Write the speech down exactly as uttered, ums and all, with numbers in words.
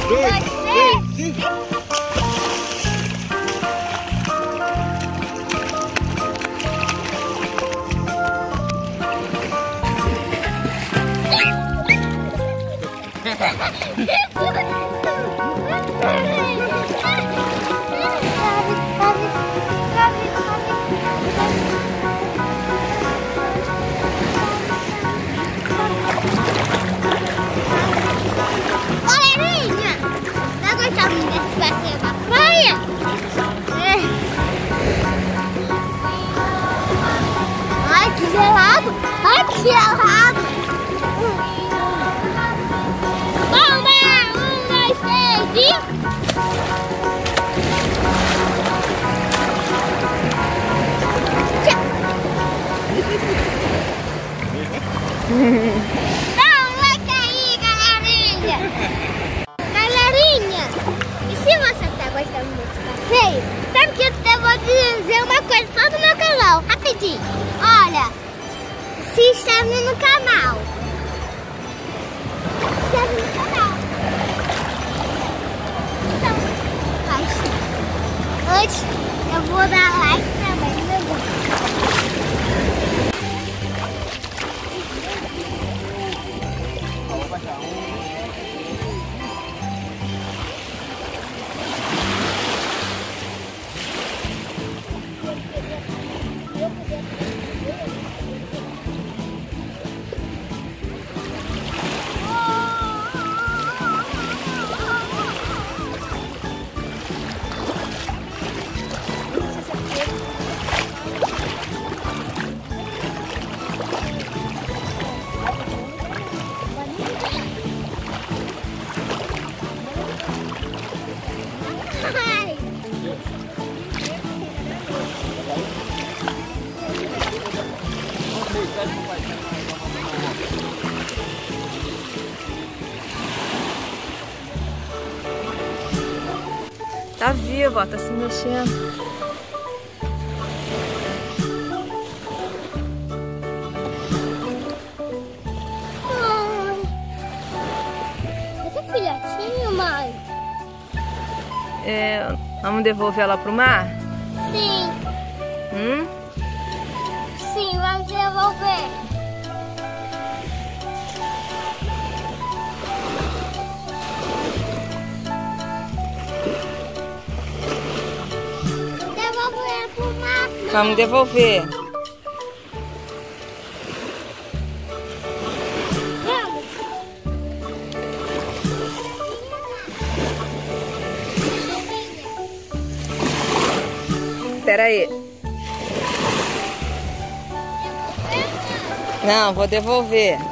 dois, três e... Galerinha, tá gostando desse passeio na praia? É. Ai, que gelado! Ai, que gelado! Bomba! Um, dois, três e... Dá um like aí, galerinha! Galerinha, e se você tá gostando desse passeio, sabe que eu vou dizer uma coisa só do meu canal, rapidinho. Olha, se inscreve no canal. Se inscreve no canal. Então, mas antes eu vou dar like também, meu Deus. Tá vivo, ó, tá se mexendo. Esse filhotinho, mãe? É, vamos devolver ela pro mar? Sim. Hum? Sim, vamos devolver. Devolver pro mar. Vamos devolver. Vamos. Espera aí. Não, vou devolver.